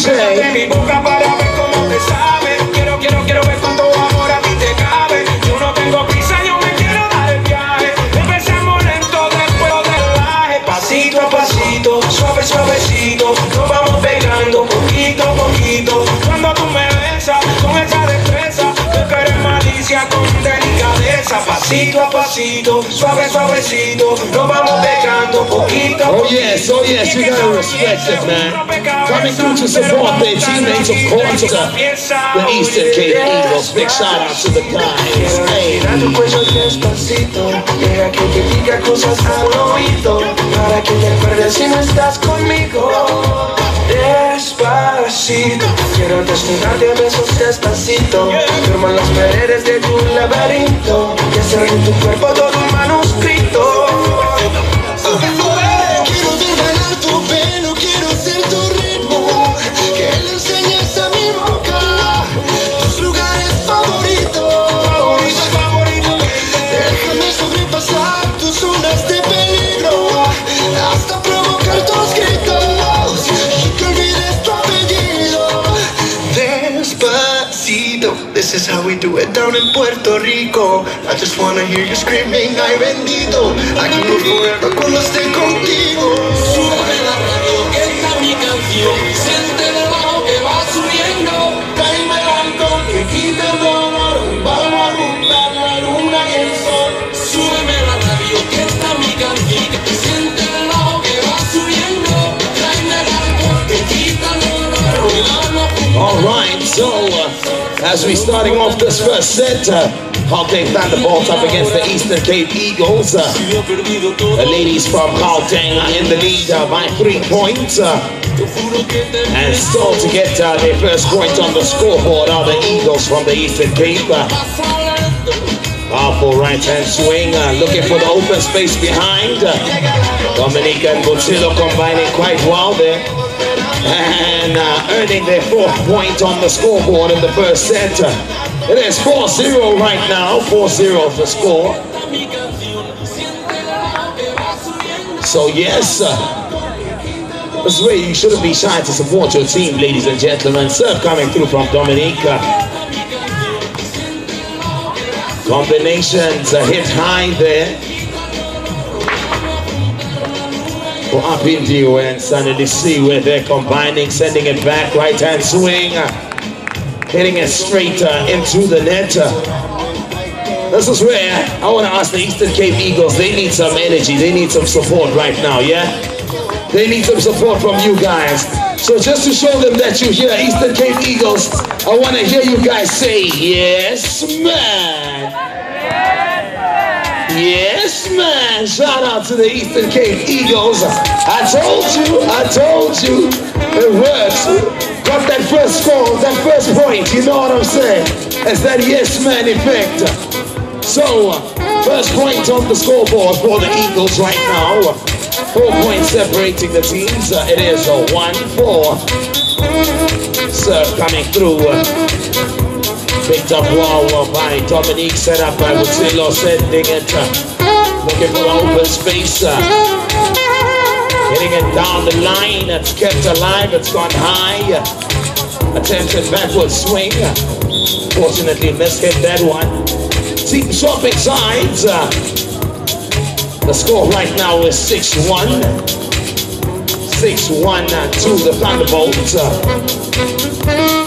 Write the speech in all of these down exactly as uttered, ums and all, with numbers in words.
En mi boca para ver cómo te sabe. Quiero, quiero, quiero ver cuánto amor a ti te cabe. Yo no tengo prisa, yo me quiero dar el viaje. Empezamos lento, después del viaje. Pasito a pasito, suave, suavecito. Nos vamos pegando poquito a poquito. Cuando tú me besas con esa destreza, que quieres malicia con delicadeza. Pasito a pasito, suave, suavecito. Nos vamos pegando poquito a poquito. Oh yes, oh yes, you gotta respect it, man. Coming through to support their teammates, of course, uh, the Eastern Cape Eagles. Big shout out to the guys. Hey. Tu cuello despacito, deja que te diga cosas al oído, para que te acuerdes si no estás conmigo. Despacito, quiero desnudarte a besos despacito. Firma las paredes de tu laberinto y hacer en tu cuerpo todo un manuscrito. Quiero desvelar tu pelo, quiero ser tu ritmo, que le enseñes a mi boca tus lugares favoritos. Déjame sobrepasar tus zonas de peligro, hasta provocar tus gritos y que olvides tu apellido. Despacito, this is how we do it down in Puerto Rico. I just wanna hear you screaming, ay bendito. I can go forever cuando esté contigo. Sube la radio, que esta es mi canción. Siente el bajo que va subiendo. Tráeme el alcohol que quita el dolor. Vamos a juntar la luna y el sol. Súbeme la radio, que esta es mi canción. Siente el bajo que va subiendo. Tráeme el alcohol que quita el dolor. Vamos a juntar. All right, so uh, as we starting off this first set, uh, Gauteng Thunderbolts up against the Eastern Cape Eagles. Uh, the ladies from Gauteng are in the lead uh, by three points. Uh, and still to get uh, their first point on the scoreboard are the Eagles from the Eastern Cape. Uh, powerful right-hand swing, uh, looking for the open space behind. Uh, Dominique and Butsillo combining quite well there. And uh, earning their fourth point on the scoreboard in the first set. It is four zero right now, four zero the score. So yes, uh, this is where you shouldn't be shy to support your team, ladies and gentlemen. Serve coming through from Dominique. Combinations uh, hit high there. For Apindio and Sanity C, where they're combining, sending it back, right hand swing, uh, hitting it straight uh, into the net. Uh, this is where I want to ask the Eastern Cape Eagles, they need some energy, they need some support right now, yeah? They need some support from you guys. So just to show them that you hear Eastern Cape Eagles, I want to hear you guys say, yes, man. Yes, man. Shout out to the Eastern Cape Eagles. I told you, I told you, it works. Got that first score, that first point, you know what I'm saying? It's that yes, man effect. So, first point on the scoreboard for the Eagles right now. Four points separating the teams. It is a one four. Serve coming through. Picked up well by Dominique, set up by Butsillo, sending it, uh, looking for open space, uh, getting it down the line, it's kept alive, it's gone high, uh, attempted backward swing, uh, fortunately missed hit that one. Team swapping sides, uh, the score right now is six one, six one uh, to the Thunderbolts. Uh,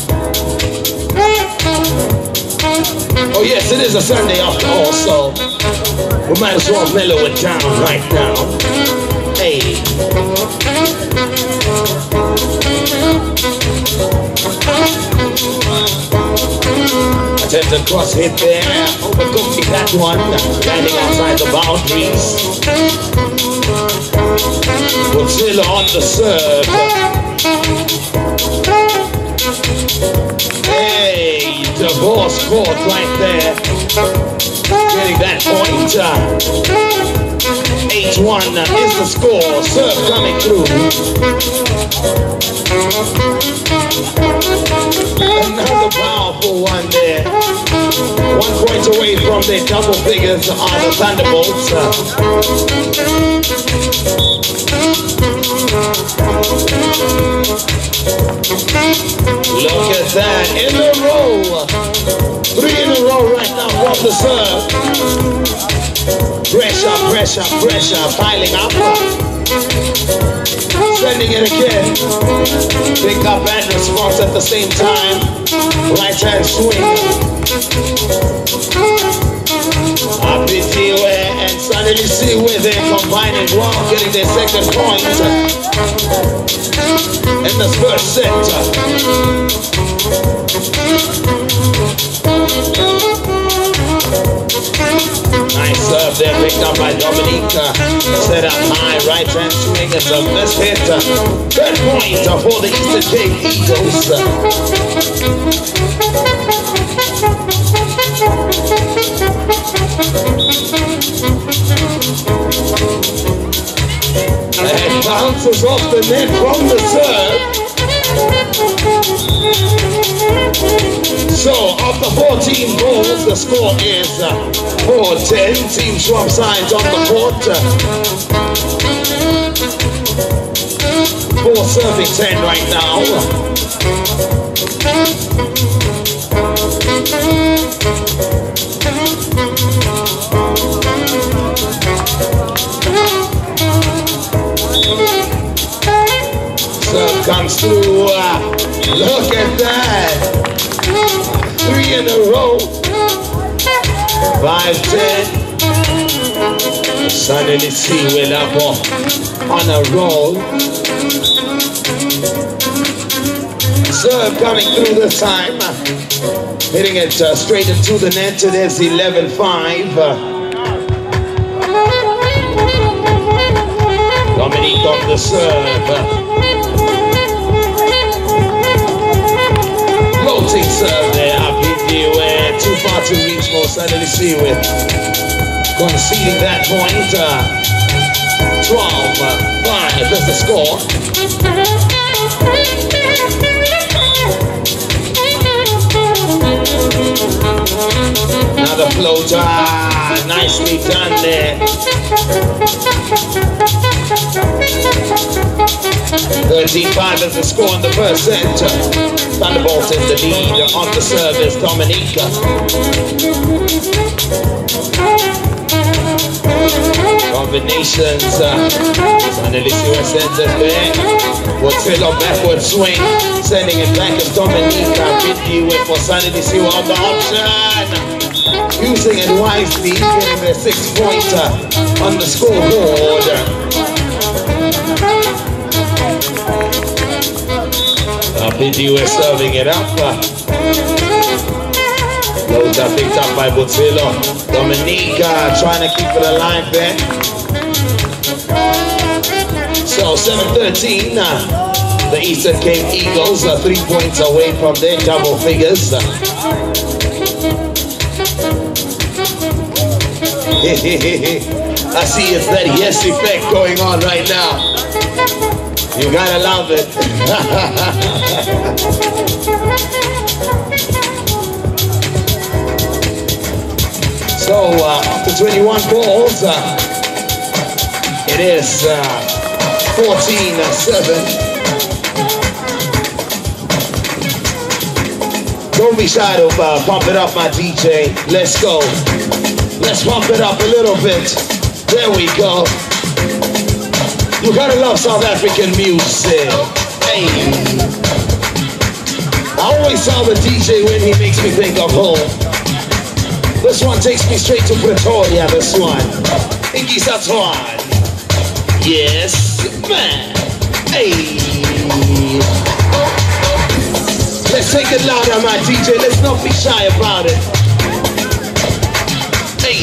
Oh yes, it is a Sunday after all, so we might as well mellow it down right now. Hey. Attempted cross hit there, overcooking that one, landing outside the boundaries. Butsillo on the serve. Hey, divorce court right there. Getting that point. eight one is the score. Serve coming through. Another powerful one there. One point away from their double figures are the Thunderbolts. Uh, Look at that, in a row. Three in a row right now from the serve. Pressure, pressure, pressure, piling up. Sending it again. Pick up and response at the same time. Right hand swing. Up in T-Way and suddenly see where they're combining well, getting their second point in the first set. Nice serve there, picked up by Dominica. Set up high, right hand swing. It's a missed hit. Third point for the Eastern Cape Eagles. And bounces off the net from the serve. So, of the fourteen goals, the score is uh, four ten. Team swap sides on the court. Four serving ten right now. Serve comes through. Uh, look at that. Three in a row. Five, ten. Suddenly see we're up on a roll. Serve coming through this time. Hitting it uh, straight into the net. It is eleven five. Dominique on the serve. Floating serve there, up in the air, too far to reach for suddenly see with conceding that point. Uh, twelve five is the score. Another floater, nicely done there. thirteen five is the score in the first set. Thunderbolts in the lead on the service, Dominica. Combinations, uh, suddenly Stewart sends it back. Wotilo backward swing, sending it back to Dominica. Biddy with for suddenly Stewart on the option. Using it wisely, getting their six pointer on the scoreboard. Uh, Biddy was serving it up. Loader picked up by Wotilo. Dominica trying to keep it alive there. So seven thirteen, uh, the Eastern Cape Eagles are three points away from their double figures. I see it's that yes effect going on right now. You gotta love it. So uh, after twenty-one balls, uh, it is uh, fourteen seven. Don't be shy to uh, pump it up, my D J. Let's go. Let's pump it up a little bit. There we go. You gotta love South African music. Hey. I always tell the D J when he makes me think of home. This one takes me straight to Pretoria, this one. Ingi Satwan. Yes, man. Hey. Let's take it louder, my D J. Let's not be shy about it. Hey.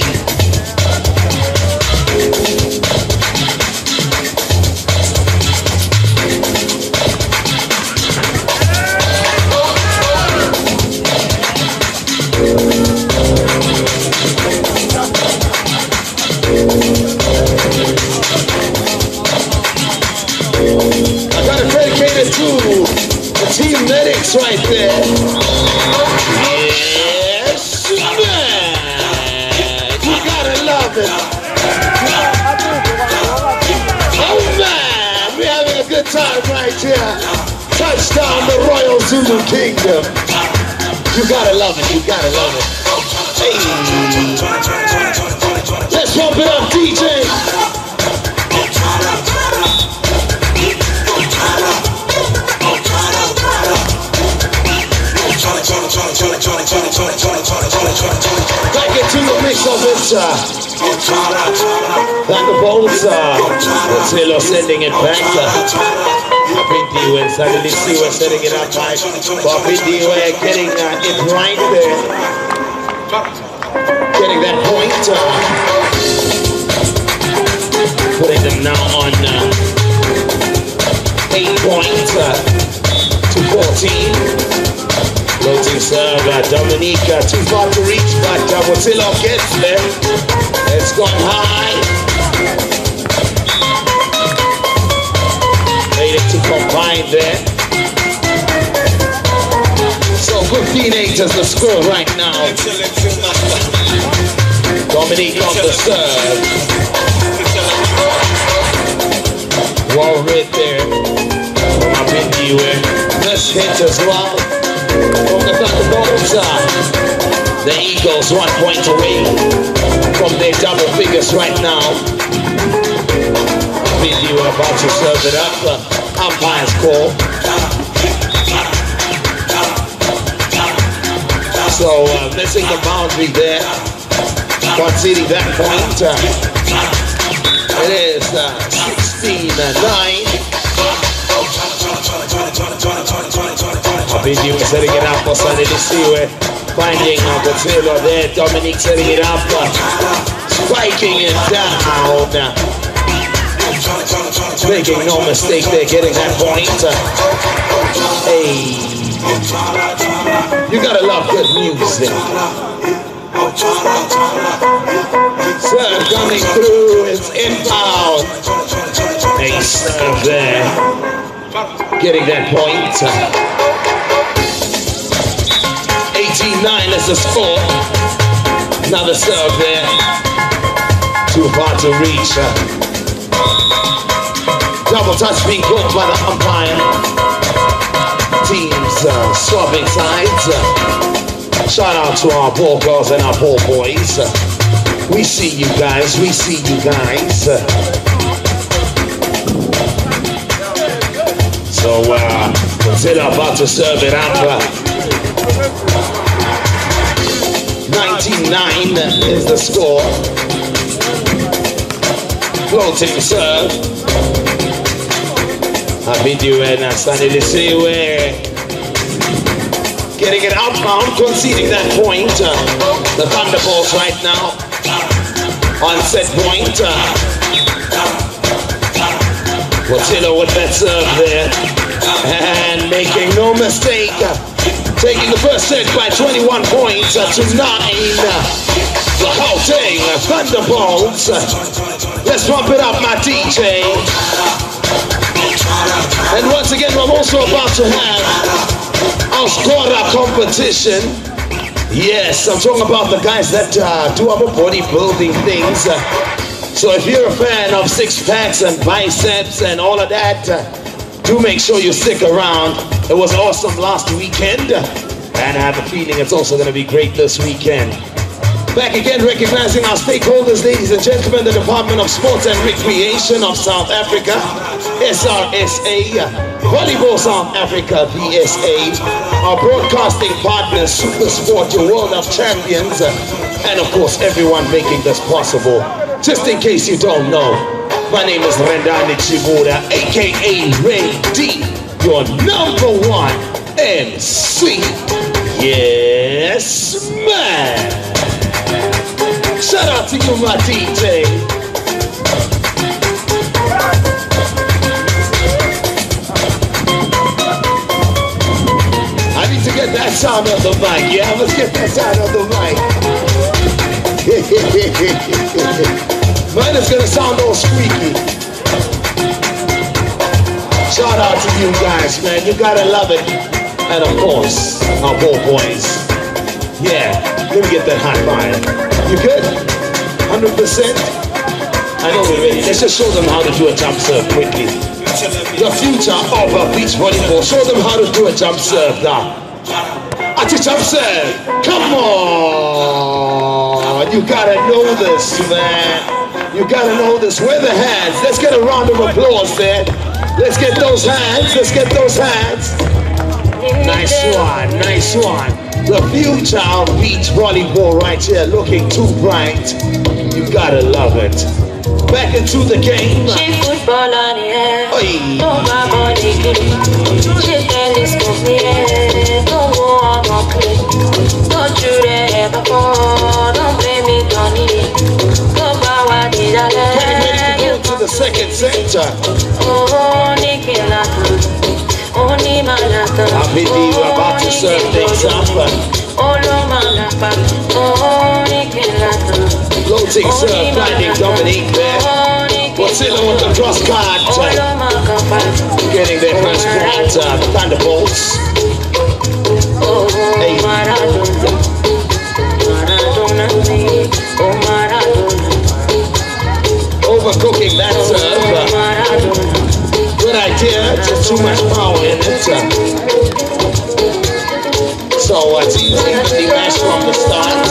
I gotta dedicate it to the team medics right there. Yes, man. You gotta love it. Oh man, we're having a good time right here. Touchdown, the Royal Zulu Kingdom. You gotta love it, you gotta love it. Hey. Let's pump it up, D J. Back into the mix of it, uh, Thunderbolts, uh, Godzilla sending it back. Happy D when suddenly see we're setting it up right. Happy D we're getting uh, it right there. Getting that point. Uh, putting them now on uh, eight points uh, to fourteen. Floating serve, uh, Dominica, too far to reach, but uh, Godzilla gets there. It's gone high. Made it to combine there. So fifteen eight is the score right now. Dominique on the serve. Wall right there. From up in the way. This hit as well. From the Thunderbolts, uh, the Eagles one point away from their double figures right now. Video about to serve it up. Uh, umpire's call. So uh, missing the boundary there, conceding that point. Uh, it is uh, sixteen nine. Video setting it up for Sunday to see where finding uh, Godzilla there. Dominique setting it up, uh, spiking it down. Uh, making no mistake there, getting that point. Uh, hey, you gotta love good music. Serve coming through, it's inbound. A serve there, getting that point. Uh, eighteen nine is the score. Another serve there. Too far to reach. Uh, double touch being called by the umpire. Teams uh, swapping sides. Uh, shout out to our ball girls and our ball boys. Uh, we see you guys. We see you guys. Uh, so uh, Godzilla about to serve it up. Uh, nineteen nine is the score. Floating serve. I've been doing uh, Sunday to see where getting it outbound, conceding that point. Uh, the Thunderbolts right now on set point. Uh, Godzilla with that serve there and making no mistake. Uh, Taking the first set by twenty-one points uh, to nine. Uh, the Gauteng uh, Thunderbolts. Uh, let's pump it up, my D J. And once again, we're also about to have our Skora competition. Yes, I'm talking about the guys that uh, do our bodybuilding things. Uh, so if you're a fan of six packs and biceps and all of that, uh, do make sure you stick around. It was awesome last weekend, and I have a feeling it's also going to be great this weekend. Back again, recognizing our stakeholders, ladies and gentlemen, the Department of Sports and Recreation of South Africa, S R S A, Volleyball South Africa, V S A, our broadcasting partners, Super Sport, your World of Champions, and of course, everyone making this possible. Just in case you don't know, my name is Rendani Chibuda, aka Ray D, your number one M C. Yes, man. Shout out to you, my D J. I need to get that sound on the mic. Yeah, let's get that sound on the mic. Mine is gonna sound all squeaky. Shout out to you guys, man. You gotta love it. And of course, our ball boys. Yeah, let me get that high five. You good? one hundred percent? I know we're ready. Let's just show them how to do a jump serve quickly. the future of uh, beach volleyball. Show them how to do a jump serve now. At a jump serve. Come on. You gotta know this, man. You gotta know this. Where are the hands? Let's get a round of applause there. Let's get those hands. Let's get those hands. Nice one. Nice one. The future of beach volleyball right here, looking too bright. You gotta love it. Back into the game. She football on the air. Oi. Oh, my body good. She telescope me air. Don't go on my play. Don't you dare before. Don't blame me, Tony. Go by what did I let you go to the second center. Oh, Nicky Lata. Oh, Nima Lata. I believe we're about to serve things up. Oh, Loma Lapa. Oh, Nicky Lata. Floating serve, finding Dominique there. Godzilla with the cross card. Getting their first point. Uh, Thunderbolts. Hey. Overcooking that serve. Good idea, just too much power in it. So it's easy to mash from the start.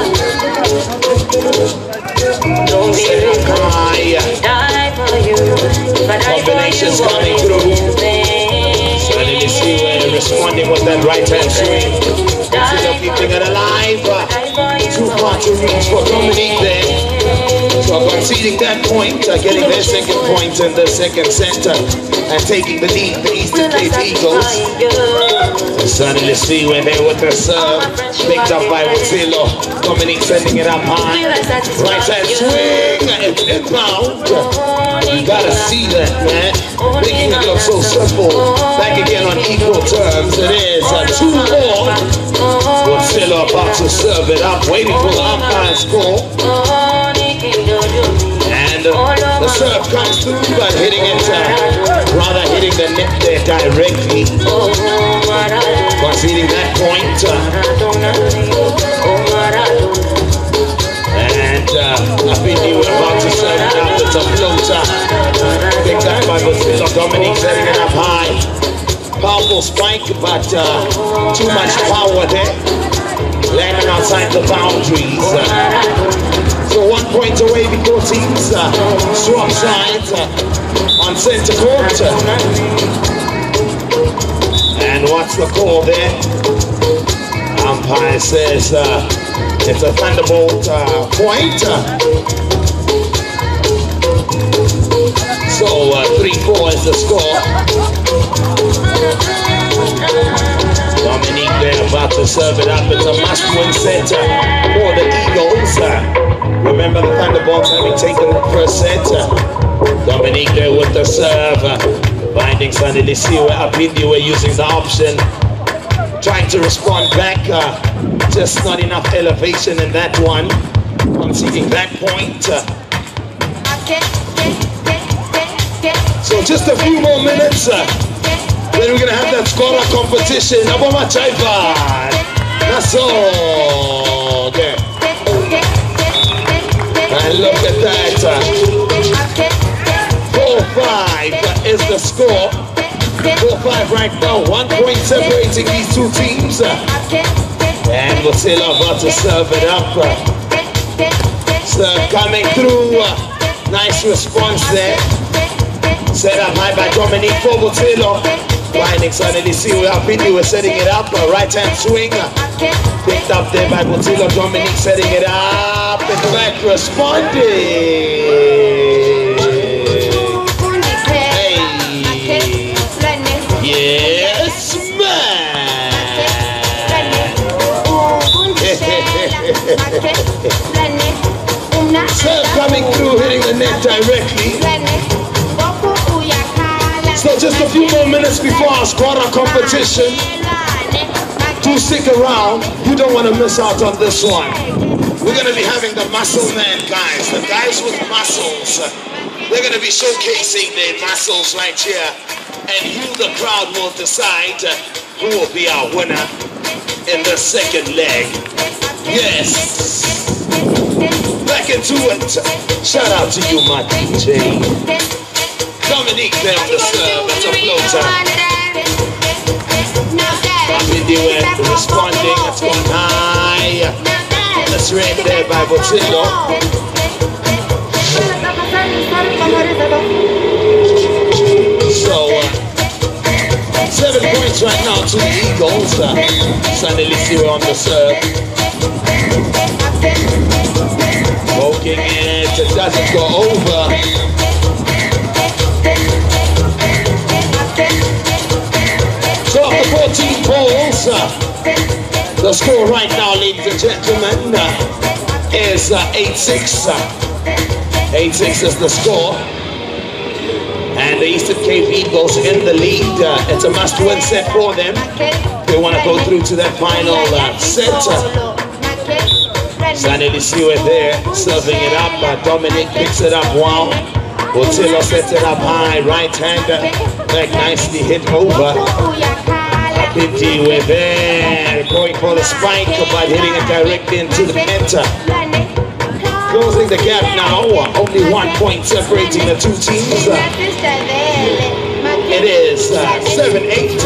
Don't be high. Die for you. Combinations coming through. Suddenly see where they're responding with that right hand swing. Still keeping it alive. Too far to reach for Dominique there. So conceding that point, uh, getting their second point in the second center and taking the lead, the Eastern Cape Eagles. Suddenly see where they with the serve, picked up by Wazilo. Dominique sending it up high. Right hand swing, it's inbound. You gotta see that, man. Making it look so simple. Back again on equal terms, it is a two four. Wazilo about to serve it up, waiting for the umpire score. And uh, the serve comes through, but hitting it, uh, rather hitting the net there directly. Conceding that point. Uh, and uh, I think you were about to serve it out with a floater. Picked up by Wazilo. Dominique setting it up high. Powerful spike, but uh, too much power there. Landing outside the boundaries. Uh, So one point away before teams uh, swap sides uh, on center court. And what's the call there? Umpire says uh, it's a Thunderbolt uh, point. So uh, three four is the score. Dominique there about to serve it up. It's a must-win set uh, for the Eagles. Uh, Remember the Thunderbolts having taken the first set. Dominique there with the serve. Binding Sunday Lisio up in the way using the option. Trying to respond back. Uh, just not enough elevation in that one. Conceding that point. So just a few more minutes. Uh, then we're going to have that scorer competition. Aboma Chaifa. That's all. Okay. And look at that. four five is the score. four five right now. One point separating these two teams. And Wazilo about to serve it up. Serve coming through. Nice response there. Set up high by Dominique for Wazilo. Finding suddenly see where Apindi was setting it up. Right hand swing. Picked up there by Wazilo. Dominique setting it up. In back responding. Hey. Yes, man. Serve coming through, hitting the net directly. So just a few more minutes before our squatter competition. Do stick around. You don't want to miss out on this one. We're going to be having the muscle man guys, the guys with muscles. They're going to be showcasing their muscles right here. And you, the crowd, will decide who will be our winner in the second leg. Yes. Back into it. Shout out to you, my D J. Dominique there on the serve. That's a floater. Happy doing, responding. That's going high. That's right there by Botillo. So, uh, seven points right now to the Eagles. Uh, Sandy Lisio on the serve. Poking it, it doesn't go over. So after fourteen balls, uh, the score right now, ladies and gentlemen, uh, is eight six. eight six is the score. And the Eastern Cape Eagles in the lead. Uh, it's a must-win set for them. They want to go through to that final uh, set. Sandy Lisio there, serving it up. Uh, Dominic picks it up. Wow. Botillo sets it up high. Right-hander. Back nicely hit over. Pinty with there. Going for the spike, but hitting it directly into the center. Closing the gap now. Only one point separating the two teams. It is uh, seven eight.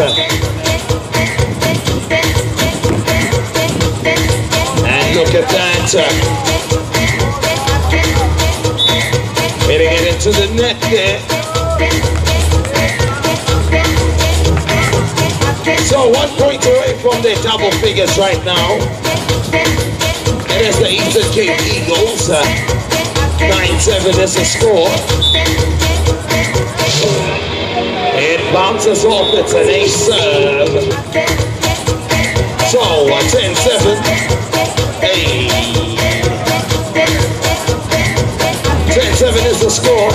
And look at that. Hitting it into the net there. So one point away from their double figures right now. It is the Eastern Cape Eagles. Uh, nine seven is the score. It bounces off. It's an ace serve. So uh, ten seven. Hey. ten seven is the score.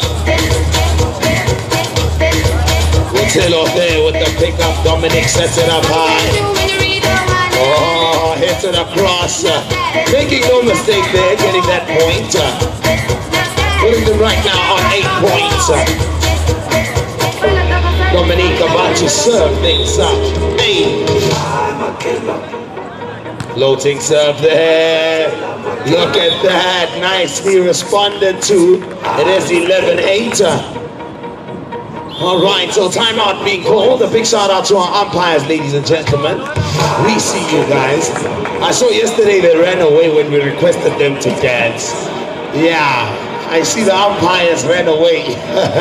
Botillo there with the pickup. Dominic sets it up high. Oh, hits it across. Uh, making no mistake there, getting that point. Uh, putting them right now on eight points. Uh, Dominique about to serve things up. Hey. Floating serve there. Look at that. Nicely responded to. It is eleven eight. Uh, All right, so timeout being called. A big shout out to our umpires, ladies and gentlemen. We see you guys. I saw yesterday they ran away when we requested them to dance. Yeah, I see the umpires ran away.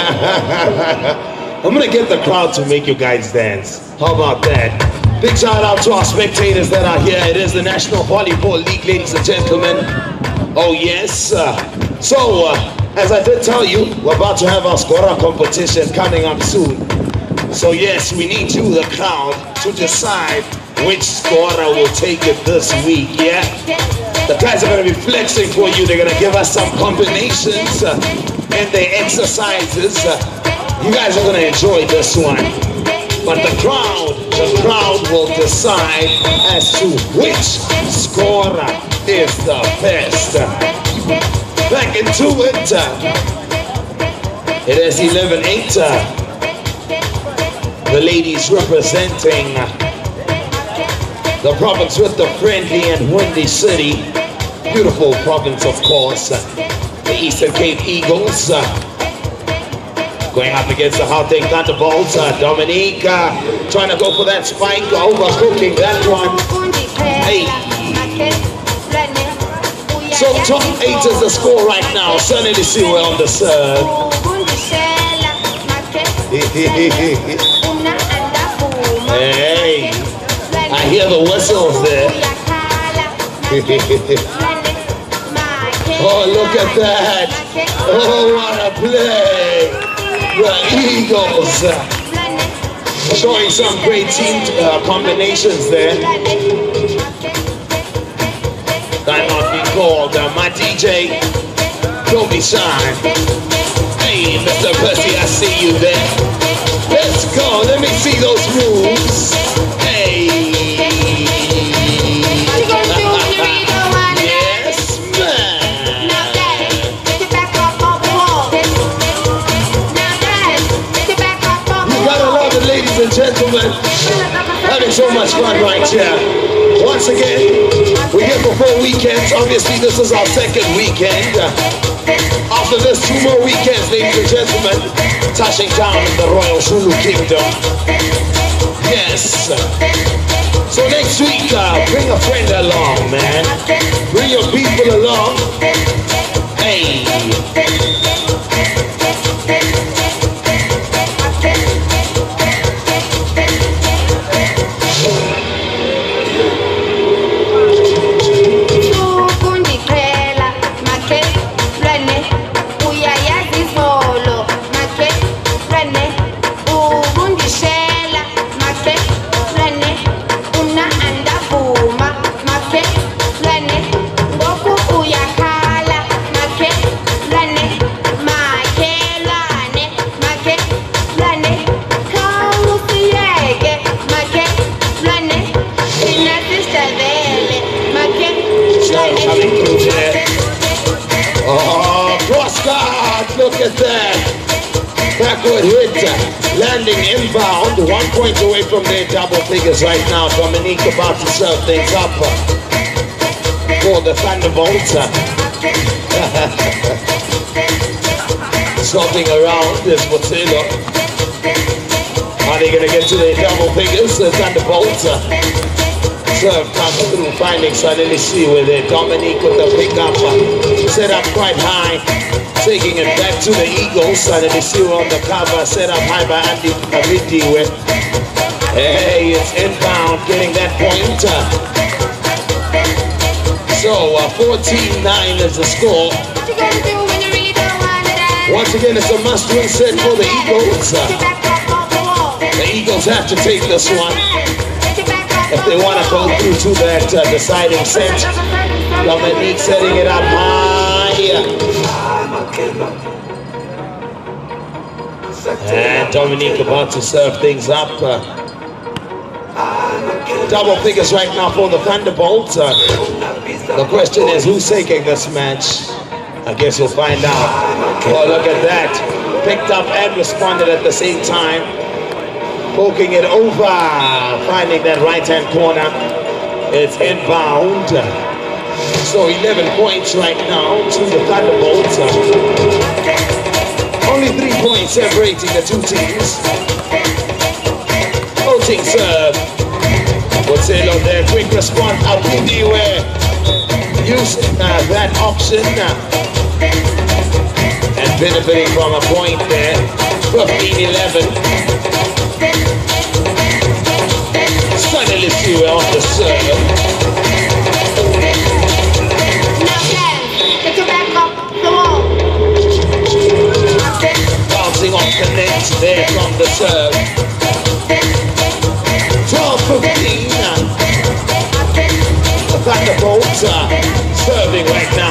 I'm gonna get the crowd to make you guys dance. How about that? Big shout out to our spectators that are here. It is the National Volleyball League, ladies and gentlemen. Oh yes. Uh, so. Uh, As I did tell you, we're about to have our scorer competition coming up soon. So yes, we need you, the crowd, to decide which scorer will take it this week, yeah? The guys are going to be flexing for you. They're going to give us some combinations uh, and their exercises. Uh, you guys are going to enjoy this one. But the crowd, the crowd will decide as to which scorer is the best. Back into it. It is eleven eight. The ladies representing the province with the friendly and windy city. Beautiful province, of course. The Eastern Cape Eagles. Going up against the Gauteng Thunderbolts. Dominique trying to go for that spike. Overcooking that one. Hey. So top eight is the score right now. Sandy Lisio on the serve. Hey, I hear the whistles there. Oh, look at that. Oh, what a play. The Eagles showing some great team uh, combinations there. Time out being called. Uh, my D J, don't be shy. Hey, Mister Percy, I see you there. Let's go. Let me see those moves. Hey. Yes, man. You gotta love it, ladies and gentlemen. Having so much fun right here. Once again, we're here for four weekends. Obviously, this is our second weekend. After this, two more weekends, ladies and gentlemen, touching down in the Royal Zulu Kingdom. Yes. So next week, uh, bring a friend along, man. Bring your people along. Hey. Look at that. Backward hit. Landing inbound. One point away from their double figures right now. Dominique about to serve things up for the Thunderbolts. Swapping around is Mozilla. Are they going to get to their double figures? The Thunderbolts. Serve comes through, finding suddenly see with it. Dominique with the pickup. Set up quite high. Taking it back to the Eagles. Suddenly see on the cover. Set up high by Andy Aviti with. Hey, it's inbound. Getting that point. So uh, fourteen nine is the score. Once again, it's a must-win set for the Eagles. The Eagles have to take this one if they want to go through to that uh, deciding set. Dominique setting it up high. And Dominique about to serve things up. Uh, double figures right now for the Thunderbolts. Uh, the question is, who's taking this match? I guess we'll find out. Oh, look at that. Picked up and responded at the same time. Poking it over, finding that right-hand corner. It's inbound. So eleven points right now to the Thunderbolts. Only three points separating the two teams. Floating serve. What's it on there? Quick response. Abidi where using uh, that option uh, and benefiting from a point there. fifteen eleven. Suddenly see we're on the serve. Bouncing off the net there from the serve. twelve fifteen. The Thunderbolts are serving right now.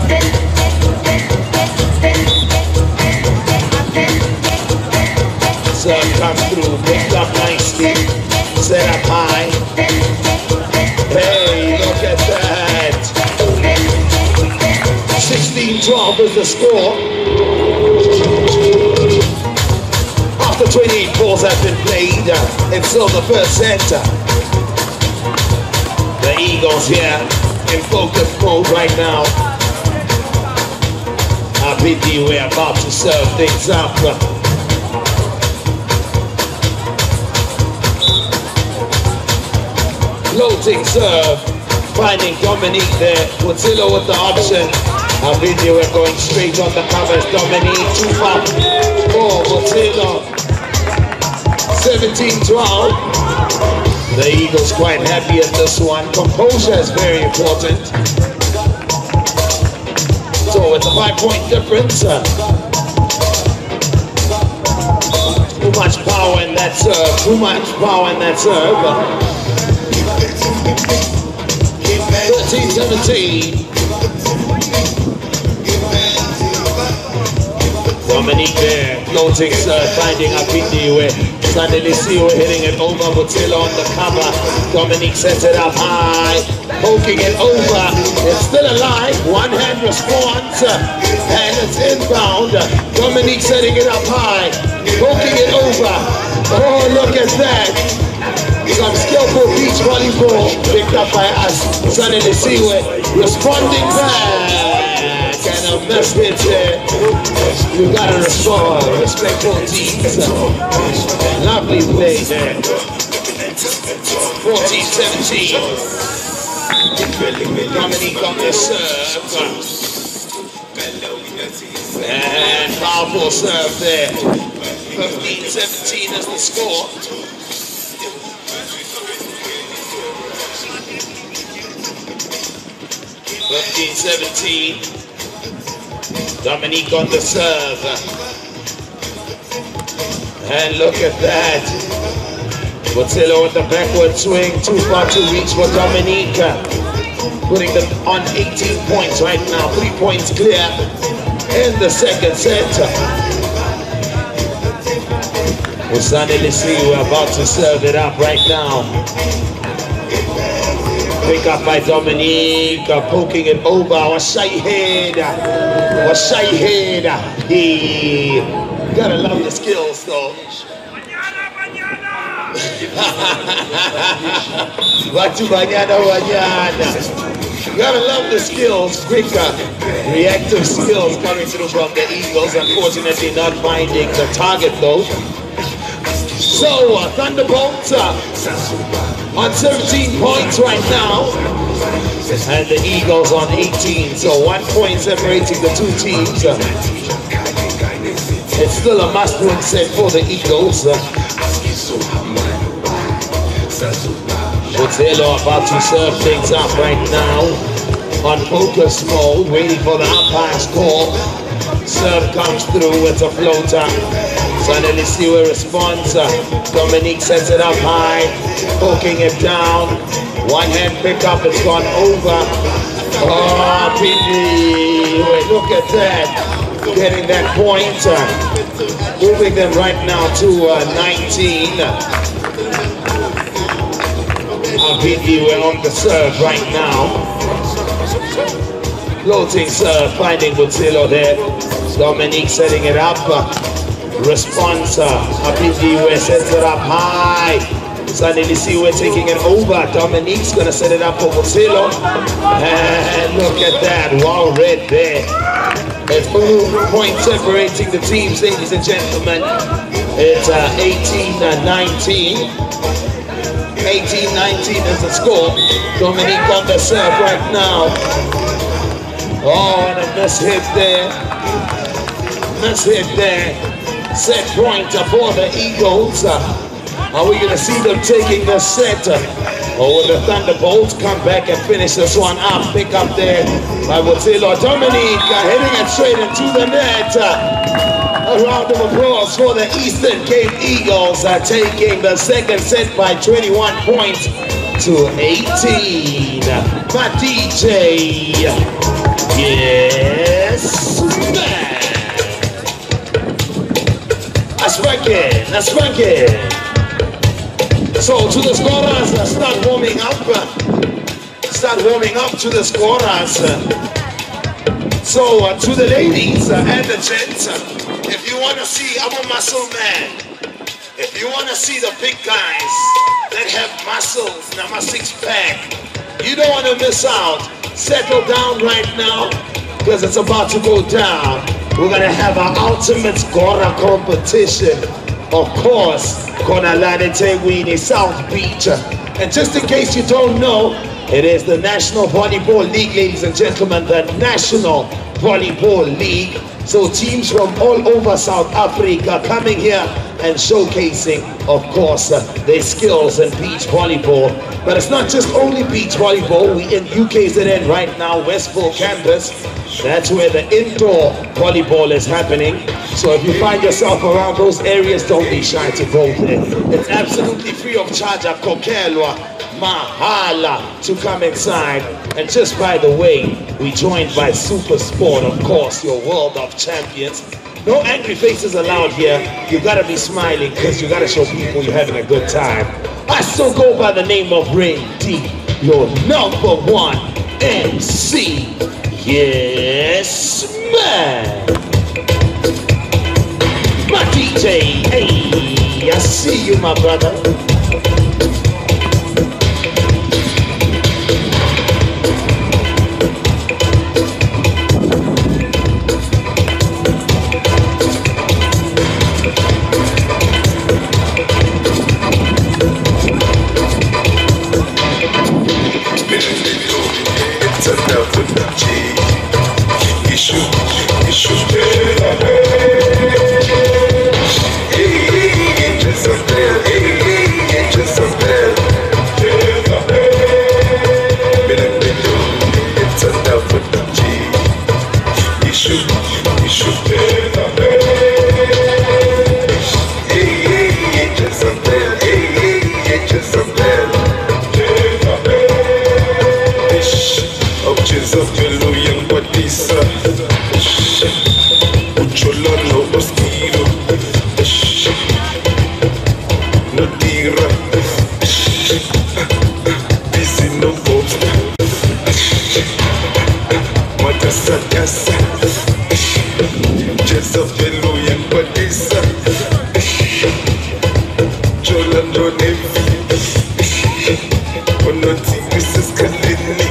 Serve comes through, picked up nicely. Set up high. Hey, look at that. sixteen twelve is the score. After twenty-eight balls have been played, it's still the first set. The Eagles here in focus mode right now. Abidi, we're about to serve things up. Floating serve, finding Dominique there. Woodzilla with the option. Abidi, we're going straight on the covers. Dominique, two far. Oh, Woodzilla. seventeen twelve. The Eagles quite happy at this one. Composure is very important. So it's a five-point difference. Uh, too much power in that serve. Too much power in that serve. thirteen seventeen. Dominique there, floating serve, finding Abidi with suddenly see we're hitting it over. Woodzilla on the cover. Dominique sets it up high, poking it over. It's still alive. One hand response, and it's inbound. Dominique setting it up high, poking it over. Oh, look at that. Some skillful beach volleyball picked up by us. Suddenly see we're responding back. And a mess hits here. You gotta respond. Respect both teams. Lovely play there. fourteen seventeen. Dominique on the serve. And powerful serve there. fifteen seventeen is the score. fifteen seventeen. Dominique on the serve. And look at that. Botello with the backward swing. Too far to reach for Dominique. Putting them on eighteen points right now. Three points clear in the second set. Usane Lissi, we're about to serve it up right now. Pick up by Dominique, uh, poking it over. Washayhead. Washayhead. He gotta love the skills though. Watu banyana wanyana. Gotta love the skills. Quick uh, reactive skills coming through from the Eagles. Unfortunately not finding the target though. So uh, Thunderbolts uh, on seventeen points right now, and the Eagles on eighteen. So one point separating the two teams. Uh, it's still a must-win set for the Eagles. Uh, Botello about to serve things up right now on focus mode, waiting for the umpire's call. Serve comes through, it's a floater. Suddenly see where response. Dominique sets it up high, poking it down. One hand pickup, it's gone over. Oh, P D, look at that. Getting that point. Moving them right now to uh, nineteen. Uh, P D, we're on the serve right now. Floating serve, finding Botello there. Dominique setting it up. Response, uh, P D, we're sets it up high. Suddenly see we're taking it over. Dominique's gonna set it up for Botello. And look at that, wow, red there. It's boom, point separating the teams, ladies and gentlemen. It's uh, eighteen nineteen. eighteen nineteen is the score. Dominique on the serve right now. Oh, and a miss hit there. Miss hit there. Set point for the Eagles. Are we going to see them taking the set? Or will the Thunderbolts come back and finish this one up? Pick up there by Botello. Dominique uh, hitting it straight into the net. A round of applause for the Eastern Cape Eagles uh, taking the second set by twenty-one points to eighteen. My D J. Yes, man. That's ranking. That's ranking. So to the scorers, uh, start warming up. Uh, start warming up to the scorers. Uh, so uh, to the ladies uh, and the gents, uh, if you want to see, I'm a muscle man. If you want to see the big guys that have muscles, now my six pack, you don't want to miss out. Settle down right now because it's about to go down. We're going to have our ultimate Gora competition. Of course, Konalani Tegwini, South Beach. And just in case you don't know, it is the National Volleyball League, ladies and gentlemen, the National Volleyball League. So teams from all over South Africa coming here and showcasing, of course, uh, their skills in beach volleyball. But it's not just only beach volleyball. We in U K Z N right now, Westville campus. That's where the indoor volleyball is happening. So if you find yourself around those areas, don't be shy to go there. It's absolutely free of charge. Kokelwa Mahala to come inside. And just by the way, we joined by Super Sport, of course, your world of champions. No angry faces allowed here. You gotta be smiling because you gotta show people you're having a good time. I still go by the name of Ray D, your number one M C. Yes, man. My D J, hey, I see you, my brother. Jezabelo yang Batisa, Ucholano Osquilo, no tira, busy no boat, Matasa Tasa, Jezabelo yang Batisa, Cholando Nevi, Onoti Missus Kalini.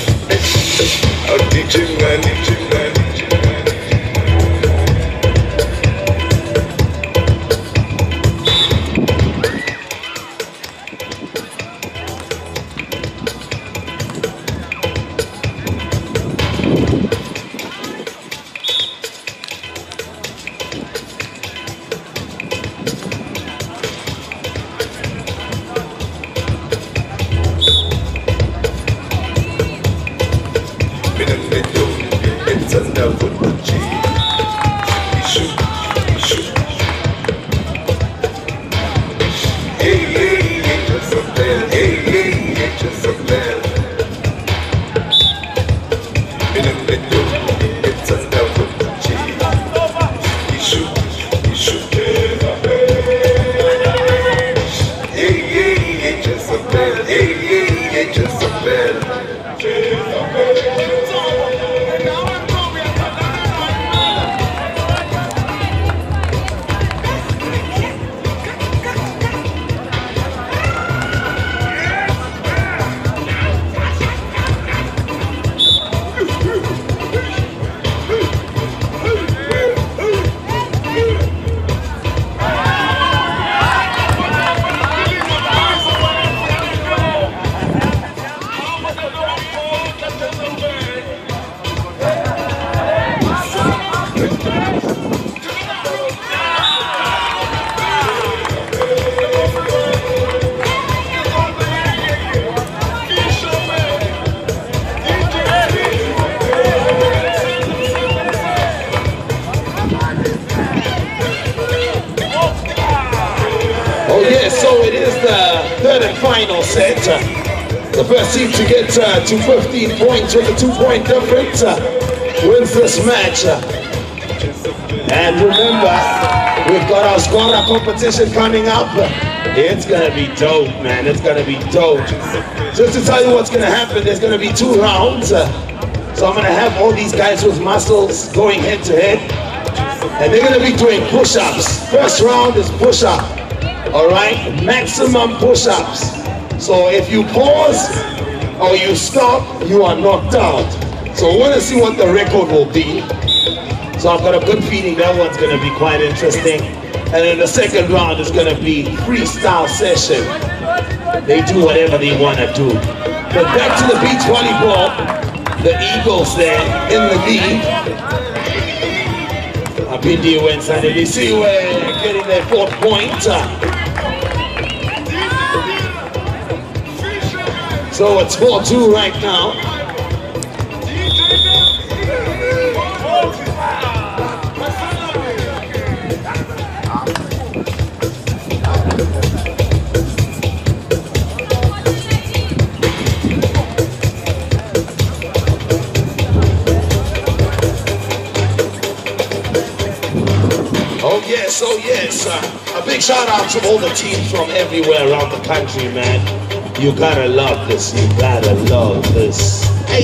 The first team to get uh, to fifteen points with a two-point difference uh, wins this match. And remember, we've got our squad competition coming up. It's gonna be dope, man. It's gonna be dope. Just to tell you what's gonna happen, there's gonna be two rounds. Uh, so I'm gonna have all these guys with muscles going head to head, and they're gonna be doing push-ups. First round is push-up. All right, maximum push-ups. So if you pause or you stop, you are knocked out. So I want to see what the record will be. So I've got a good feeling that one's going to be quite interesting. And then the second round is going to be freestyle session. They do whatever they want to do. But back to the beach volleyball. The Eagles there in the lead. Abindi wins and they see where they're getting their fourth point. So it's four two right now. Oh yes, oh yes. Uh, a big shout out to all the teams from everywhere around the country, man. You gotta love this, you gotta love this. Hey!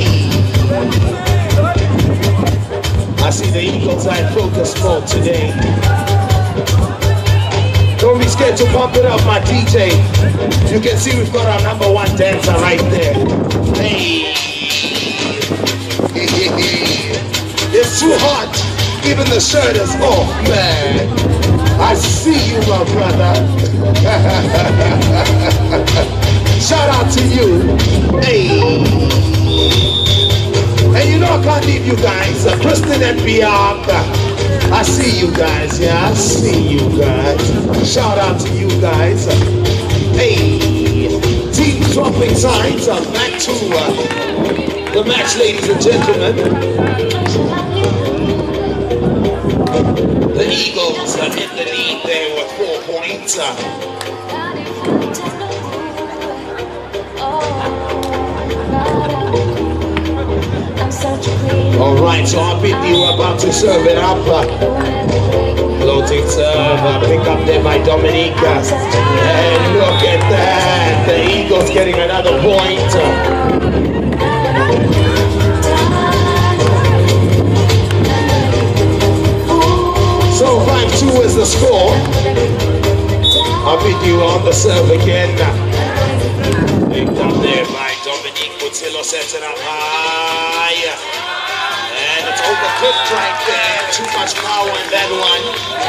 I see the Eagles are in focus mode today. Don't be scared to pump it up, my D J. You can see we've got our number one dancer right there. Hey! It's too hot. Even the shirt is off, man. I see you, my brother. Shout out to you. Hey. And you know I can't leave you guys. Uh, Kristen and Bianca. I see you guys, yeah, I see you guys. Shout out to you guys. Hey. Team swapping signs. Uh, back to uh, the match, ladies and gentlemen. The Eagles are in the lead there with four points. So I think you were about to serve it up. Floating serve, uh, pick up there by Dominica. And look at that, the Eagles getting another point. So five two is the score. I'll beat you on the serve again. Picked up there by Dominique Butillo, sets it up high. And it's overcooked right there. Too much power in that one.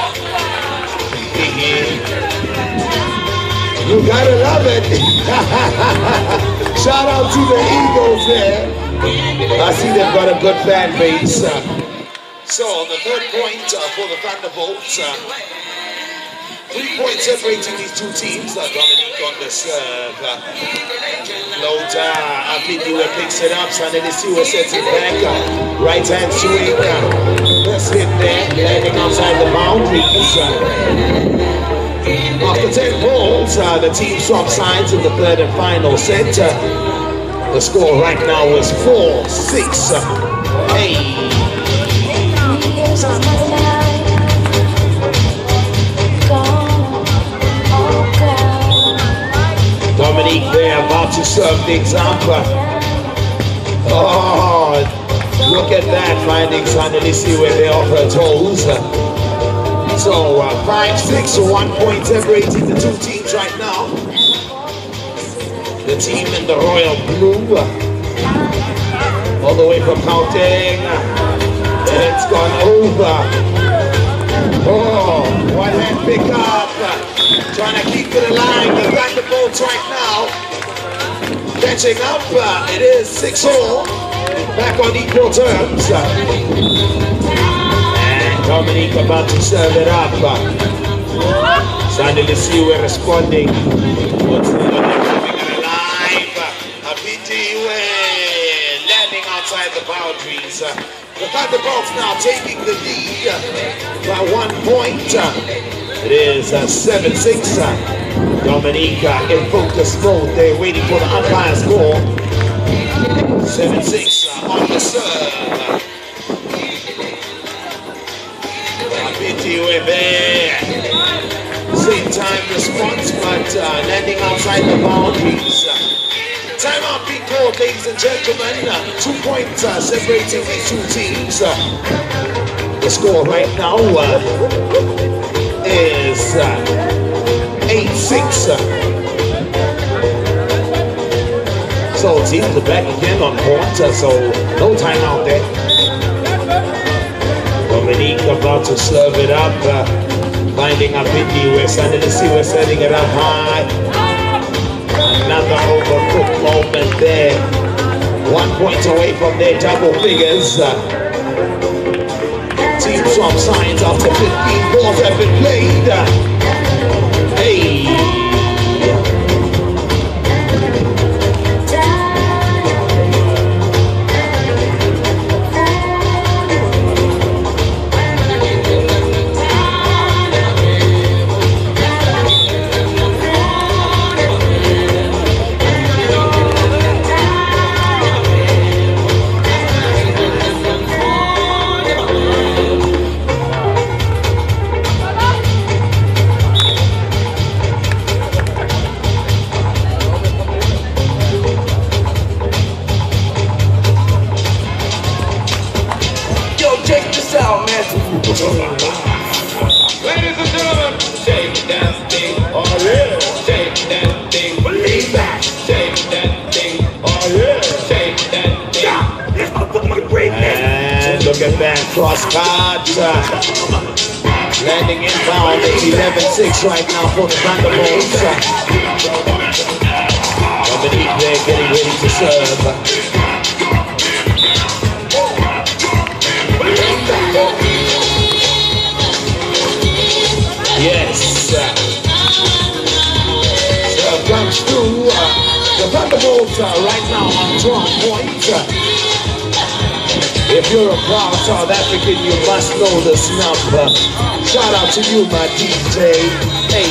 You gotta love it. Shout out to the Eagles there. I see they've got a good fan base. So the third point uh, for the Thunderbolts. Uh, three points separating these two teams. Uh, Dominique on the serve. Uh, Lota, Afidiwe picks it up. Sanelisiwe sets it back. Uh, right hand swing. Uh, let's hit there. Landing outside the boundaries. Uh, after ten balls, uh, the team swap sides in the third and final set. Uh, the score right now is four six. Uh, hey. Dominique there about to serve the example. Oh, look at that, finding Sanelisiwe there off her toes. So uh, five six, one point separating the two teams right now. The team in the royal blue, all the way from Gauteng. It's gone over. Oh, one hand pick up. Trying to keep it alive. The Thunderbolts right now. Catching up. It is six all. Back on equal terms. And Dominique about to serve it up. Sanelisiwe responding. What's the other keeping it alive? Afidiwe landing outside the boundaries. The Thunderbolts now taking the lead by one point. It is uh, seven six. Uh, Dominique uh, in focus mode. They're waiting for the umpire's call. seven six uh, on the serve. Afidiwe there. Same time response, but uh, landing outside the boundaries. Timeout being called, ladies and gentlemen. Uh, two points uh, separating these two teams. Uh, the score right now uh, is uh, eight six. Uh, so teams are back again on point, uh, so no timeout there. Dominique about to serve it up, uh, finding Afidiwe. Sanelisiwe setting it up high. Another overcooked moment there. One point away from their double figures. Uh, team swap signs after fifteen balls have been played. Uh, hey. Ladies and gentlemen, shake that thing. Oh yeah. Shake that thing. Lean back. Shake that thing. Oh yeah. Shake that thing. Yeah. This motherfucking great man. And look at that cross cut. Landing inbound. It's eleven six right now for the Thunderbolts. Dominique there getting ready to serve. Yes. Serve comes through. Uh, the Thunderbolts are right now on twelve points. Uh, if you're a proud South African, you must know this number. Shout out to you, my D J. Hey.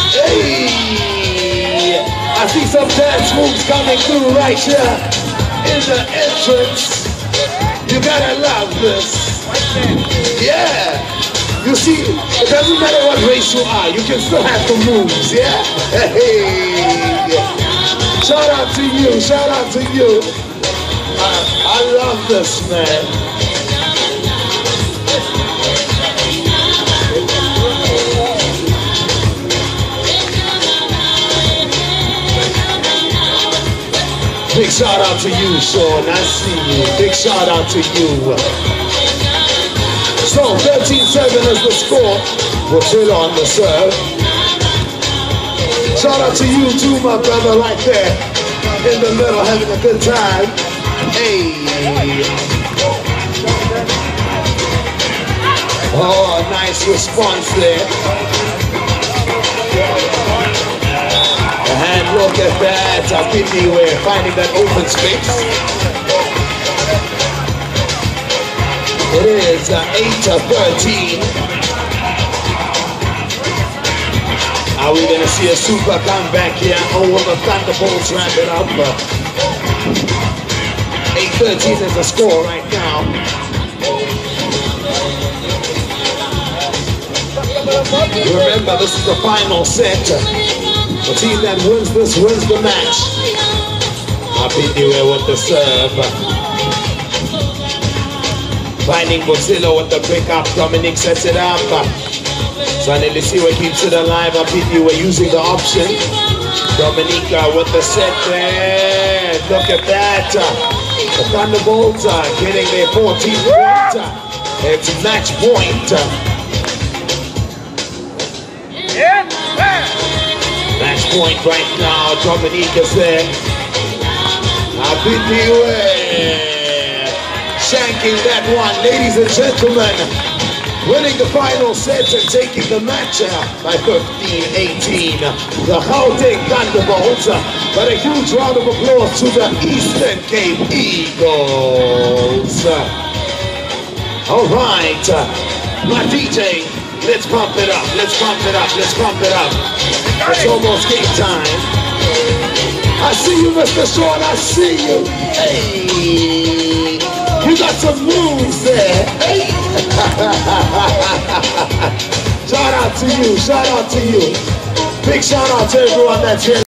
Hey. I see some dance moves coming through right here in in the entrance. You gotta love this. Yeah. You see, it doesn't matter what race you are, you can still have the moves, yeah? Hey. Shout out to you, shout out to you. Uh, I love this, man. Big shout out to you, Sean. I see you. Big shout out to you. So thirteen seven is the score. We're still on the serve. Shout out to you too, my brother, right there in the middle, having a good time. Hey. Oh, nice response there. And look at that, Apindi, we're finding that open space. It is uh, eight to thirteen. Are we going to see a super comeback here? Or will the Thunderbolts wrap it up? eight thirteen is the score right now. Remember, this is the final set. The team that wins this wins the match. Apindi with the serve. Finding Bozillo with the pick up. Dominic sets it up. Sonny Lisiwe keeps it alive. Apindi using the option. Dominica with the set there. Look at that. The Thunderbolts are getting their fourteenth point. It's match point. Match point right now. Dominique is there. Apindi shanking that one, ladies and gentlemen. Winning the final set and taking the match by fifteen eighteen. The Gauteng Thunderbolts. But a huge round of applause to the Eastern Cape Eagles. All right, my D J, let's pump it up, let's pump it up, let's pump it up. It's almost game time. I see you, Mister Sean, I see you. Hey, you got some moves there. Hey. Shout out to you, shout out to you. Big shout out to everyone that's here.